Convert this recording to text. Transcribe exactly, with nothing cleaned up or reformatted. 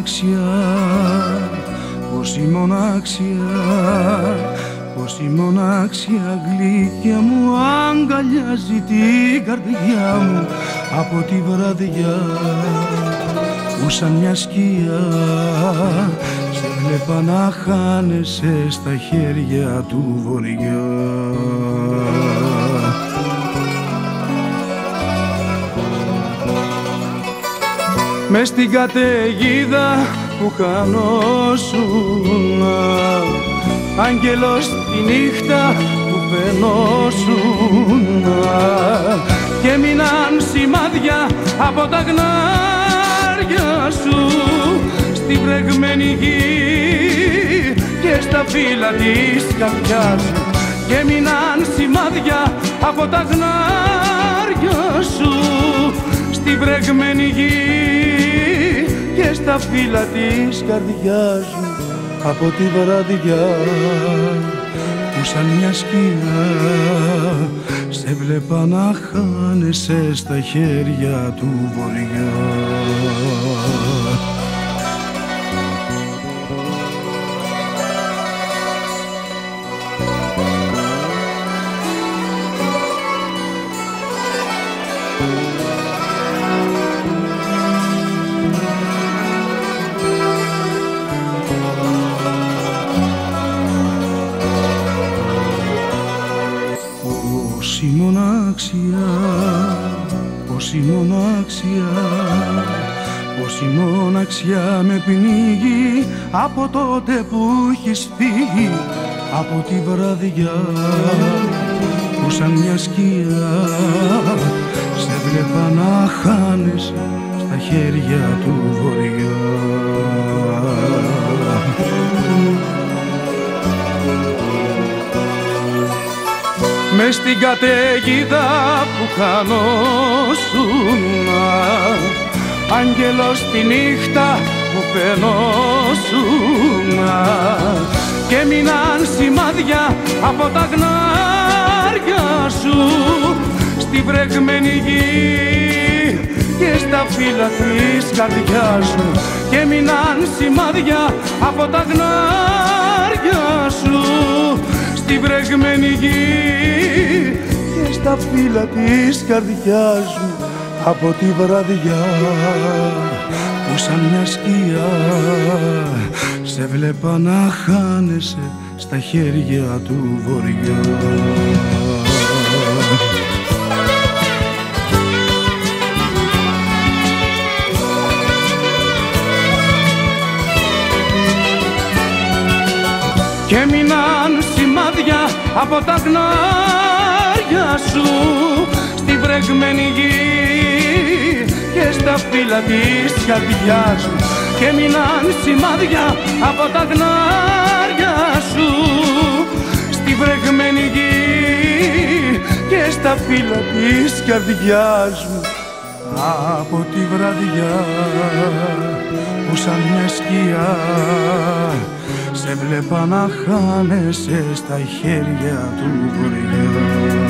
μοναξιά, πόση μοναξιά, πόση μοναξιά γλυκιά μου αγκαλιάζει την καρδιά μου από τη βραδιά που σαν μια σκιά σε βλέπα να χάνεσαι στα χέρια του βορειά. Μες στην καταιγίδα που χανόσουνα, άγγελος τη νύχτα που πενόσουνα, και έμειναν σημάδια από τα γνάρια σου στη βρεγμένη γη και στα φύλλα της καρδιάς σου, και έμειναν σημάδια από τα γνάρια σου στη βρεγμένη γη και στα φύλλα της καρδιάς μου από τη βραδιά που σαν μια σκιά σε βλέπα να χάνεσαι στα χέρια του βορειά. Πόση μοναξιά, πόση μοναξιά, πόση μοναξιά με πνίγει από τότε που έχεις φύγει από τη βραδιά που σαν μια σκιά σε βλέπα να χάνεσαι στα χέρια του βορειά. Μες στην καταιγίδα που χανόσουνα, άγγελος τη νύχτα που πενόσουνα, και έμειναν σημάδια από τα γνάρια σου στη βρεγμένη γη και στα φύλλα της καρδιάς σου, και έμειναν σημάδια από τα γνάρια σου στη βρεγμένη γη και στα φύλλα της καρδιάς μου από τη βραδιά που σαν μια σκιά σε βλέπα να χάνεσαι στα χέρια του βορειά. Και έμειναν σημάδια από τα γνάρια σου στη βρεγμένη γη και στα φύλλα της καρδιάς σου, και έμειναν σημάδια από τα γνάρια σου στη βρεγμένη γη και στα φύλλα της καρδιάς μου από τη βραδιά που σαν μια σκιά σε βλέπα να χάνεσαι στα χέρια του βορειά.